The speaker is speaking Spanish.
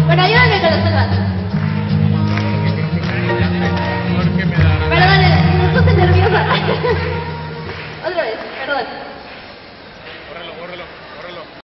Bueno, ayúdame con los silbatos. Perdón, me puse nerviosa. Otra vez, perdón.